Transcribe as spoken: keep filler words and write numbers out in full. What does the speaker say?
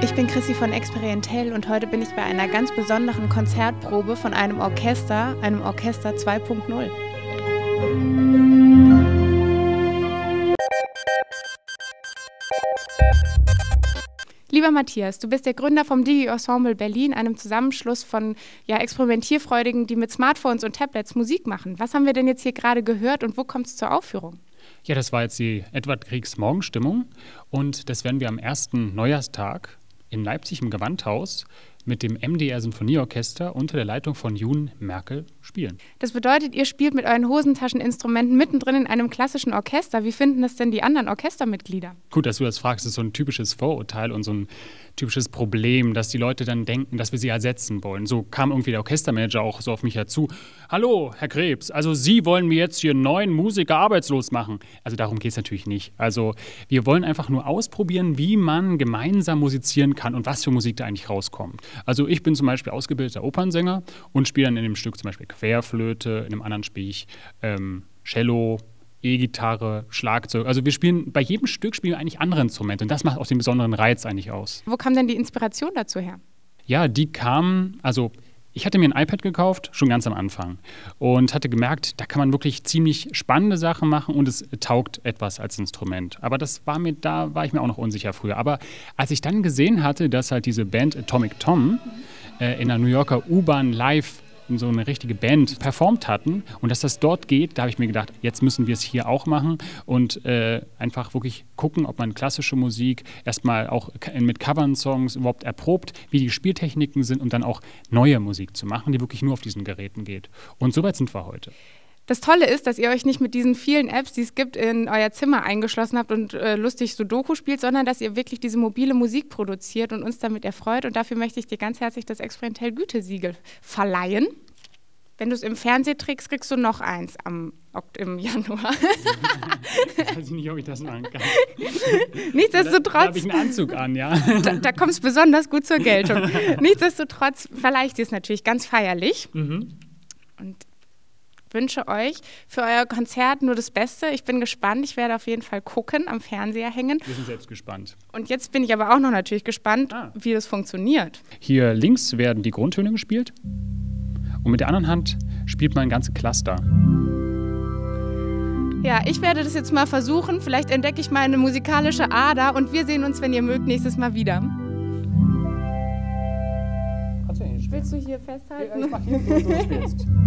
Ich bin Chrissy von Experimentell und heute bin ich bei einer ganz besonderen Konzertprobe von einem Orchester, einem Orchester zwei Punkt null. Lieber Matthias, du bist der Gründer vom Digi-Ensemble Berlin, einem Zusammenschluss von ja, Experimentierfreudigen, die mit Smartphones und Tablets Musik machen. Was haben wir denn jetzt hier gerade gehört und wo kommt es zur Aufführung? Ja, das war jetzt die Edvard Griegs Morgenstimmung und das werden wir am ersten Neujahrstag in Leipzig im Gewandhaus mit dem M D R-Sinfonieorchester unter der Leitung von Jun Merkel spielen. Das bedeutet, ihr spielt mit euren Hosentascheninstrumenten mittendrin in einem klassischen Orchester. Wie finden das denn die anderen Orchestermitglieder? Gut, dass du das fragst, das ist so ein typisches Vorurteil und so ein typisches Problem, dass die Leute dann denken, dass wir sie ersetzen wollen. So kam irgendwie der Orchestermanager auch so auf mich herzu. Hallo, Herr Krebs, also Sie wollen mir jetzt hier neun Musiker arbeitslos machen. Also darum geht es natürlich nicht. Also wir wollen einfach nur ausprobieren, wie man gemeinsam musizieren kann und was für Musik da eigentlich rauskommt. Also ich bin zum Beispiel ausgebildeter Opernsänger und spiele dann in dem Stück zum Beispiel Querflöte, in einem anderen spiele ich ähm, Cello, E-Gitarre, Schlagzeug. Also wir spielen, bei jedem Stück spielen wir eigentlich andere Instrumente und das macht auch den besonderen Reiz eigentlich aus. Wo kam denn die Inspiration dazu her? Ja, die kam, also ich hatte mir ein iPad gekauft, schon ganz am Anfang und hatte gemerkt, da kann man wirklich ziemlich spannende Sachen machen und es taugt etwas als Instrument. Aber das war mir, da war ich mir auch noch unsicher früher. Aber als ich dann gesehen hatte, dass halt diese Band Atomic Tom äh, in der New Yorker U-Bahn live so eine richtige Band performt hatten und dass das dort geht, da habe ich mir gedacht, jetzt müssen wir es hier auch machen und äh, einfach wirklich gucken, ob man klassische Musik erstmal auch mit Covern-Songs überhaupt erprobt, wie die Spieltechniken sind und dann auch neue Musik zu machen, die wirklich nur auf diesen Geräten geht. Und soweit sind wir heute. Das Tolle ist, dass ihr euch nicht mit diesen vielen Apps, die es gibt, in euer Zimmer eingeschlossen habt und äh, lustig Sudoku spielt, sondern dass ihr wirklich diese mobile Musik produziert und uns damit erfreut. Und dafür möchte ich dir ganz herzlich das Experimentell-Gütesiegel verleihen. Wenn du es im Fernsehen trägst, kriegst du noch eins am, im Januar. Ich weiß nicht, ob ich das machen kann. Nichtsdestotrotz. Da, da habe ich einen Anzug an, ja. Da, da kommt es besonders gut zur Geltung. Nichtsdestotrotz verleihe ich dir es natürlich ganz feierlich. Mhm. Und wünsche euch für euer Konzert nur das Beste. Ich bin gespannt. Ich werde auf jeden Fall gucken, am Fernseher hängen. Wir sind selbst gespannt. Und jetzt bin ich aber auch noch natürlich gespannt, ah. wie das funktioniert. Hier links werden die Grundtöne gespielt und mit der anderen Hand spielt man ein ganzes Cluster. Ja, ich werde das jetzt mal versuchen. Vielleicht entdecke ich meine musikalische Ader und wir sehen uns, wenn ihr mögt, nächstes Mal wieder. Kannst du ja nicht spielen. Willst du hier festhalten? Ja, ich mach hier, wo du spielst.